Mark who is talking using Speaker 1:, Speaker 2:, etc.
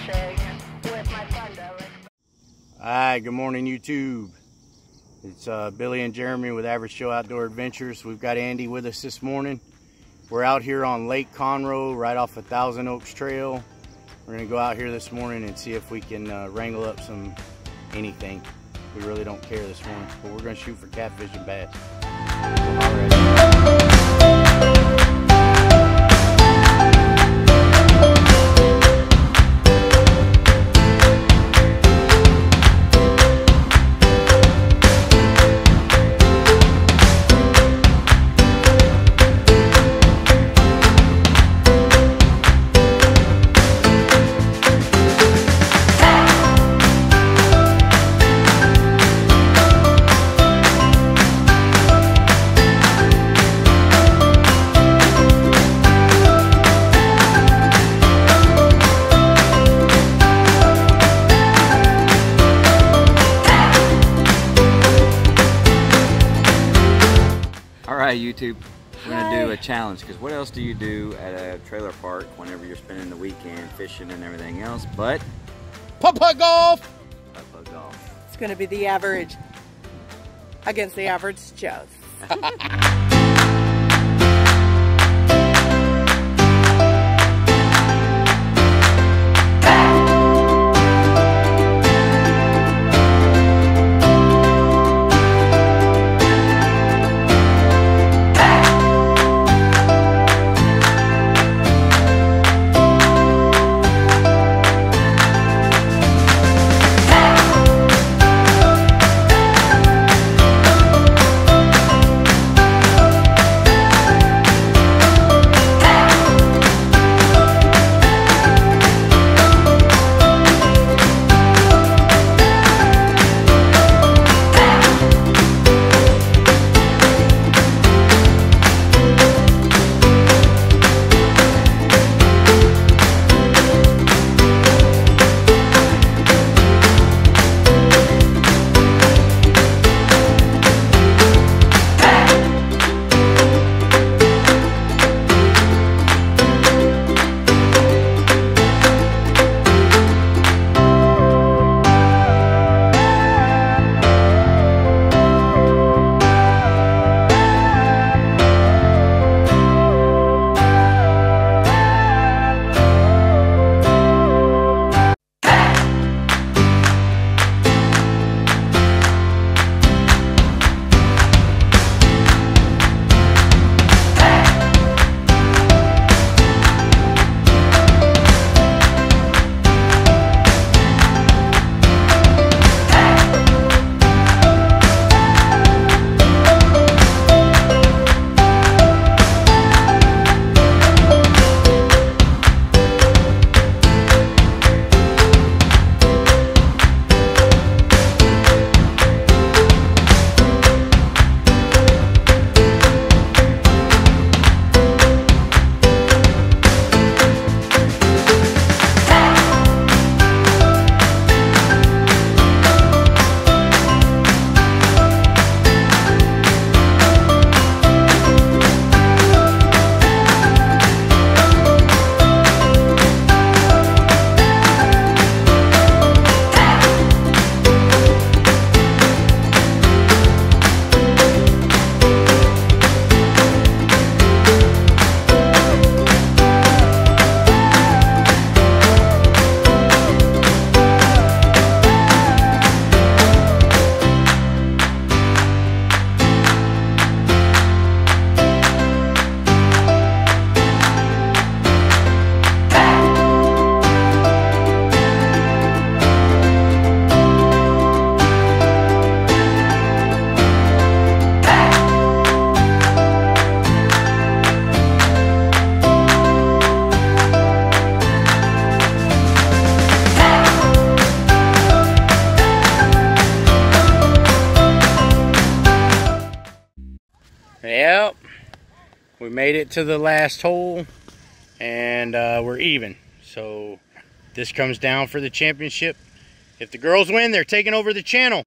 Speaker 1: fishing with my friend Derek.
Speaker 2: Hi, good morning YouTube. It's Billy and Jeremy with Average Joe Outdoor Adventures. We've got Andy with us this morning. We're out here on Lake Conroe, right off of Thousand Oaks Trail. We're gonna go out here this morning and see if we can wrangle up anything. We really don't care this morning, but we're gonna shoot for catfish and bass.
Speaker 3: Alright YouTube, we're going to do a challenge, because what else do you do at a trailer park whenever you're spending the weekend fishing and everything else but
Speaker 2: putt-putt golf!
Speaker 3: Putt-putt golf.
Speaker 4: It's going to be the average against the average Joes.
Speaker 2: Yep, we made it to the last hole and we're even. So this comes down for the championship. If the girls win, they're taking over the channel.